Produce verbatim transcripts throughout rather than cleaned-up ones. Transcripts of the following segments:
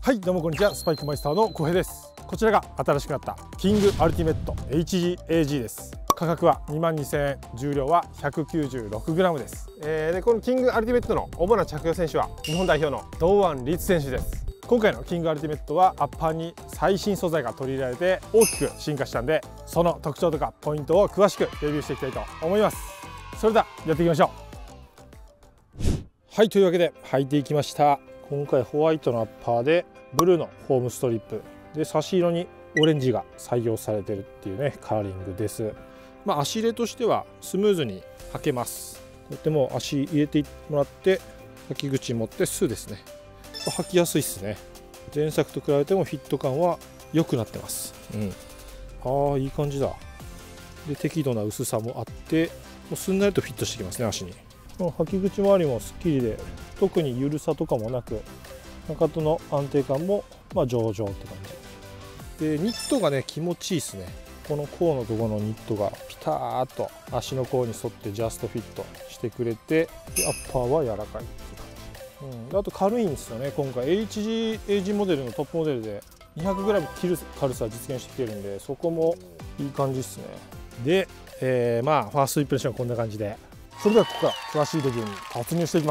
はい、どうもこんにちは。スパイクマイスターの小平です。こちらが新しくなったキングアルティメット エイチジーエージー です。価格はにまんにせんえん、重量は ひゃくきゅうじゅうろくグラム です。えー、でこのキングアルティメットの主な着用選手は日本代表の堂安律選手です。今回のキングアルティメットはアッパーに最新素材が取り入れられて大きく進化したんで、その特徴とかポイントを詳しくレビューしていきたいと思います。それではやっていきましょう。はい、というわけで履いていきました。今回ホワイトのアッパーでブルーのホームストリップで差し色にオレンジが採用されてるっていうねカーリングです。まあ、足入れとしてはスムーズに履けます。こうやってもう足入れてもらって履き口持ってスーですね。履きやすいですね。前作と比べてもフィット感は良くなってます。うん、ああいい感じだ。で適度な薄さもあってもうすんなりとフィットしてきますね。足に履き口周りもすっきりで特に緩さとかもなく、かかとの安定感もまあ上々って感じで、ニットがね気持ちいいですね。この甲のところのニットがピターッと足の甲に沿ってジャストフィットしてくれて、でアッパーは柔らかいって感じ、うん、であと軽いんですよね。今回 エイチジーエージー モデルのトップモデルで にひゃくグラム 切る軽さ実現してきてるんで、そこもいい感じですね。で、えー、まあファーストインプレッションはこんな感じで、それではここから詳しいレビューに突入していきます。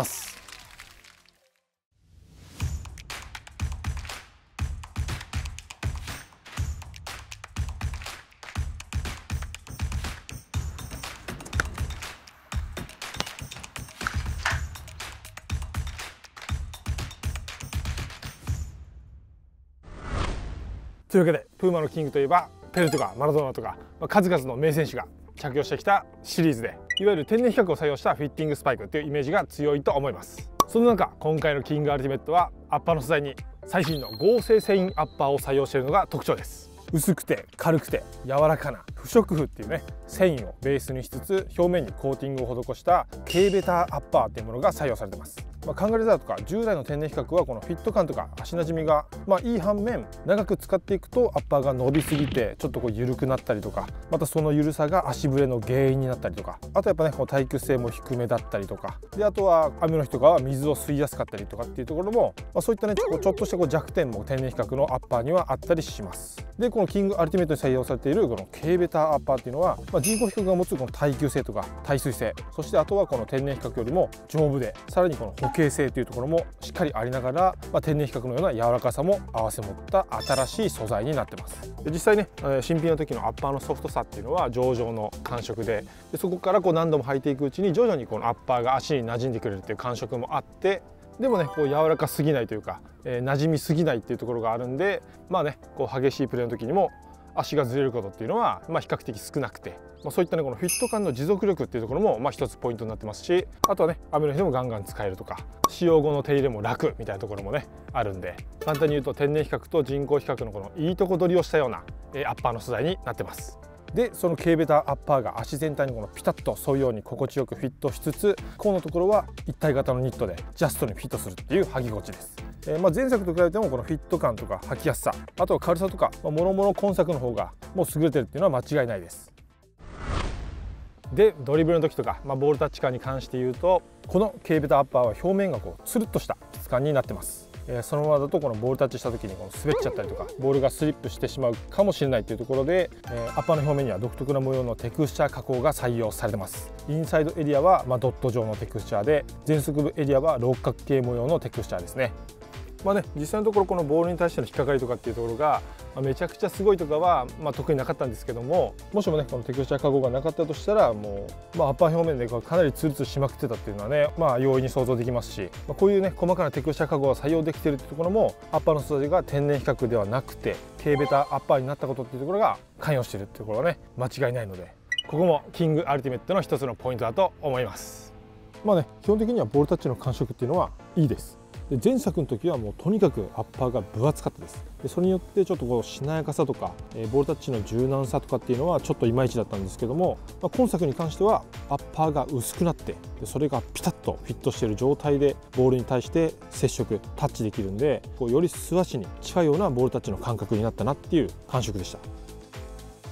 というわけでプーマのキングといえばペレとかマラドーナとか、まあ、数々の名選手が着用してきたシリーズで、いわゆる天然比較を採用したフィッティングスパイクっていうイメージが強いと思います。その中今回のキングアルティメットはアッパーの素材に最新の合成繊維アッパーを採用しているのが特徴です。薄くて軽くて柔らかな不織布っていうね繊維をベースにしつつ表面にコーティングを施したKベタアッパーっていうものが採用されてます。まあ、カンガルーザーとか従来の天然比較はこのフィット感とか足なじみがまあいい反面、長く使っていくとアッパーが伸びすぎてちょっとこう緩くなったりとか、またその緩さが足ブレの原因になったりとか、あとやっぱねこう耐久性も低めだったりとかで、あとは雨の日とかは水を吸いやすかったりとかっていうところも、まあ、そういったねちょっとしたこう弱点も天然比較のアッパーにはあったりします。でこのキングアルティメットに採用されているこの K ベタアッパーっていうのは、まあ、人工比較が持つこの耐久性とか耐水性、そしてあとはこの天然比較よりも丈夫で、さらにこの補形性というところもしっかりありながら、まあ、天然比較のような柔らかさも併せ持った新しい素材になってます。で実際ね新品の時のアッパーのソフトさっていうのは上々の感触で、でそこからこう何度も履いていくうちに徐々にこのアッパーが足に馴染んでくれるっていう感触もあって、でもねこう柔らかすぎないというか、えー、馴染みすぎないっていうところがあるんで、まあねこう激しいプレーの時にも足がずれることっていうのはまあ比較的少なくて、まあ、そういったねこのフィット感の持続力っていうところもまあ一つポイントになってますし、あとはね雨の日でもガンガン使えるとか、使用後の手入れも楽みたいなところもねあるんで、簡単に言うと天然比較と人工比較のこのいいとこ取りをしたようなアッパーの素材になってます。でその K ベタアッパーが足全体にこのピタッと沿うように心地よくフィットしつつ、甲のところは一体型のニットでジャストにフィットするっていう履き心地です。えー、まあ前作と比べてもこのフィット感とか履きやすさ、あとは軽さとか、まあ、もろもろ今作の方がもう優れてるっていうのは間違いないです。でドリブルの時とか、まあ、ボールタッチ感に関して言うと、この K ベタアッパーは表面がこうつるっとした質感になってます。えー、そのままだとこのボールタッチした時にこの滑っちゃったりとかボールがスリップしてしまうかもしれないというところで、えー、アッパーの表面には独特な模様のテクスチャー加工が採用されてます。インサイドエリアはまあドット状のテクスチャーで、前足部エリアは六角形模様のテクスチャーですね。まあね、実際のところこのボールに対しての引っかかりとかっていうところが、まあ、めちゃくちゃすごいとかは、まあ、特になかったんですけども、もしもねこのテクスチャー加工がなかったとしたらもう、まあ、アッパー表面でかなりツルツルしまくってたっていうのはね、まあ、容易に想像できますし、まあ、こういうね細かなテクスチャー加工が採用できているっていうところもアッパーの素材が天然比較ではなくて K ベタアッパーになったことっていうところが関与しているっていうところはね間違いないので、ここもキングアルティメットの一つのポイントだと思います。まあね基本的にはボールタッチの感触っていうのはいいです。で前作の時はもうとにかくアッパーが分厚かったです。でそれによってちょっとこうしなやかさとか、えー、ボールタッチの柔軟さとかっていうのはちょっといまいちだったんですけども、まあ、今作に関してはアッパーが薄くなってでそれがピタッとフィットしている状態でボールに対して接触タッチできるんで、こうより素足に近いようなボールタッチの感覚になったなっていう感触でした。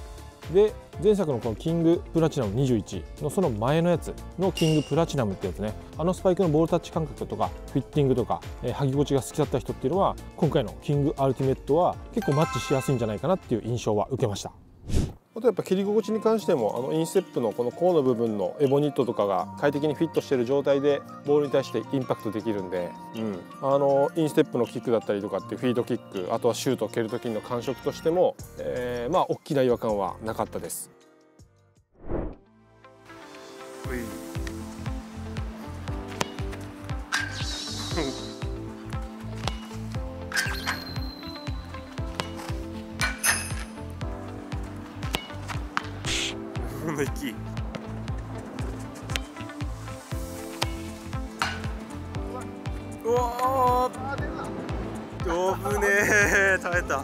で前作のこのキングプラチナムにじゅういちのその前のやつのキングプラチナムってやつね、あのスパイクのボールタッチ感覚とかフィッティングとか、えー、履き心地が好きだった人っていうのは今回のキングアルティメットは結構マッチしやすいんじゃないかなっていう印象は受けました。あとやっぱ蹴り心地に関しても、あのインステップのこの甲の部分のエボニットとかが快適にフィットしている状態でボールに対してインパクトできるんで、うん、あのインステップのキックだったりとかっていうフィードキック、あとはシュートを蹴る時の感触としても、えー、まあ大きな違和感はなかったです。 大きい。うわー、危ねえ、耐えた。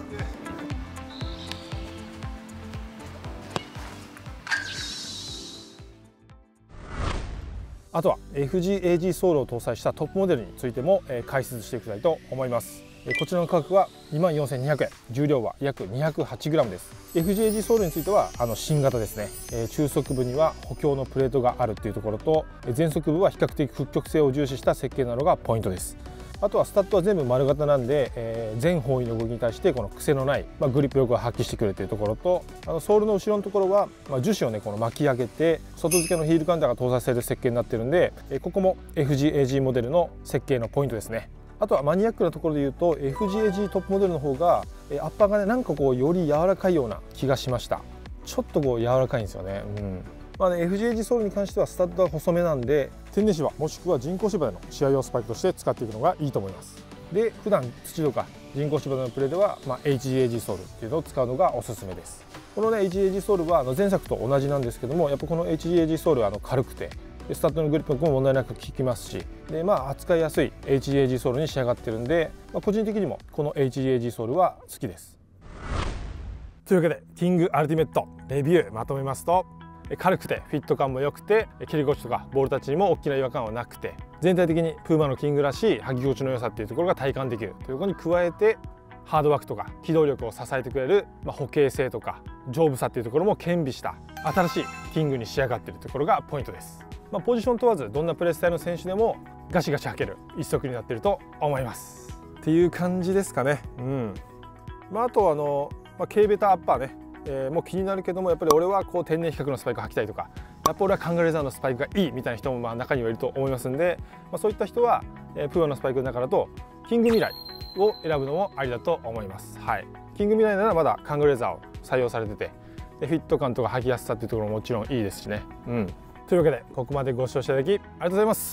あとは エフジーエージー ソールを搭載したトップモデルについても解説していきたいと思います。こちらの価格は にまんよんせんにひゃくえん、重量は約 にひゃくはちグラム です。 エフジーエージー ソールについてはあの新型ですね、えー、中足部には補強のプレートがあるっていうところと、前足部は比較的屈曲性を重視した設計なのがポイントです。あとはスタッドは全部丸型なんで、えー、全方位の動きに対してこの癖のない、まあ、グリップ力を発揮してくれるというところと、あのソールの後ろのところは、まあ、樹脂をねこの巻き上げて外付けのヒールカウンターが搭載される設計になっているんで、えー、ここも エフジーエージー モデルの設計のポイントですね。あとはマニアックなところで言うと エフジーエージー トップモデルの方がアッパーがねなんかこうより柔らかいような気がしました。ちょっとこう柔らかいんですよね。うんまあね、エフジーエージー ソールに関してはスタッドが細めなんで天然芝もしくは人工芝での試合用スパイクとして使っていくのがいいと思います。で普段土とか人工芝でのプレーでは、まあ、エイチジーエージー ソールっていうのを使うのがおすすめです。このね エイチジーエージー ソールはあの前作と同じなんですけども、やっぱこの エイチジーエージー ソールはあの軽くてスタッドのグリップも問題なく効きますし、で、まあ、扱いやすい エイチジーエージー ソールに仕上がってるんで、まあ、個人的にもこの エイチジーエージー ソールは好きです。というわけでキングアルティメットレビューまとめますと、軽くてフィット感も良くて蹴り心地とかボールタッチにも大きな違和感はなくて、全体的にプーマのキングらしい履き心地の良さっていうところが体感できるということに加えて、ハードワークとか機動力を支えてくれる、まあ、歩形性とか丈夫さっていうところも兼備した新しいキングに仕上がっているところがポイントです。まあ、ポジション問わずどんなプレースタイルの選手でもガシガシ履ける一足になっていると思いますっていう感じですかね。うんまあ、あとあの、まあ、K ベタアッパーね、えー、もう気になるけどもやっぱり俺はこう天然比較のスパイク履きたいとか、やっぱ俺はカンガルーレザーのスパイクがいいみたいな人もまあ中にはいると思いますんで、まあ、そういった人は、えー、プーマのスパイクの中だとキングミライを選ぶのもありだと思います。はい、キングミライならまだカンガルーレザーを採用されてて、でフィット感とか履きやすさっていうところももちろんいいですしね。うんというわけでここまでご視聴していただきありがとうございます。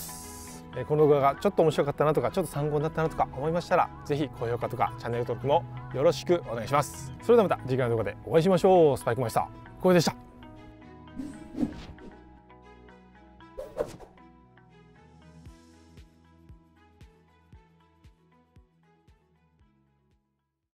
この動画がちょっと面白かったなとかちょっと参考になったなとか思いましたら、ぜひ高評価とかチャンネル登録もよろしくお願いします。それではまた次回の動画でお会いしましょう。スパイクマイスター、これでした。